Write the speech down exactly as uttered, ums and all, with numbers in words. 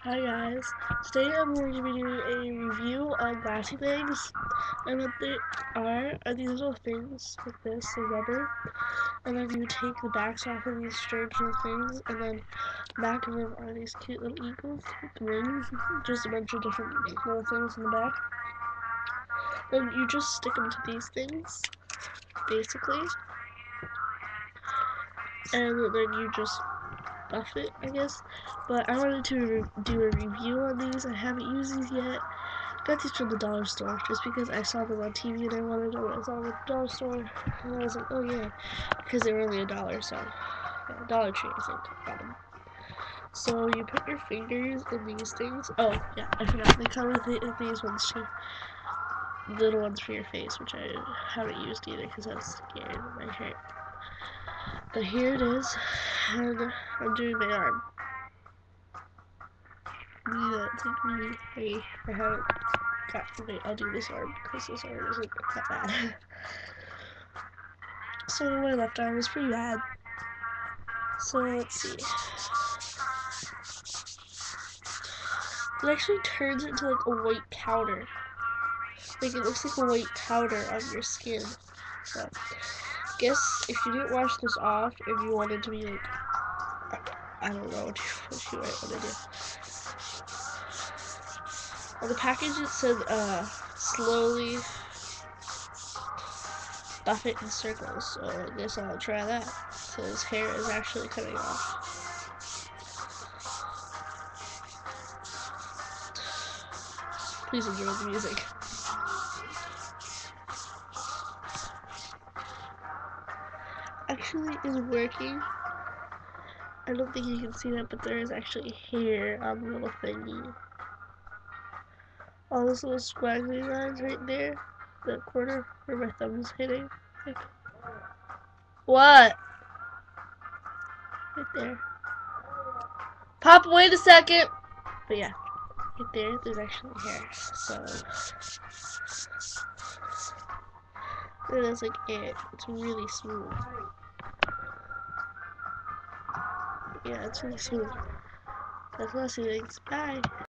Hi guys, today I'm going to be doing a review on glassy things, and what they are are these little things like this, the rubber, and then you take the backs off of these strange little things, and then back of them are these cute little eagles with wings, just a bunch of different little things in the back. Then you just stick them to these things, basically, and then you just buff it, I guess. But I wanted to do a review on these. I haven't used these yet. Got these from the dollar store just because I saw them on T V and I wanted to know what I saw at the dollar store. And I was like, oh yeah, because they were only a dollar, so yeah, Dollar Tree, I think, got them. So you put your fingers in these things. Oh yeah, I forgot. They come with these ones too. Little ones for your face, which I haven't used either because I was scared of my hair. But here it is, and I'm doing my arm. Yeah, it's like really, hey, I haven't got to wait, I'll do this arm, because this arm isn't that bad. So my left arm is pretty bad. So let's see. It actually turns into like a white powder. Like it looks like a white powder on your skin. So I guess if you didn't wash this off and you wanted to be like, I, I don't know what you, what you might want to do. On the package it said uh, slowly buff it in circles, so I guess I'll try that. So his hair is actually coming off. Please enjoy the music. Actually is working. I don't think you can see that, but there is actually hair on the little thingy. All those little squiggly lines right there, the corner where my thumb is hitting. Like, what? Right there. Pop, wait a second. But yeah, right there, there's actually hair. So, and that's like it. It's really smooth. Yeah, it's really smooth. That's Leslie. Thanks. Bye.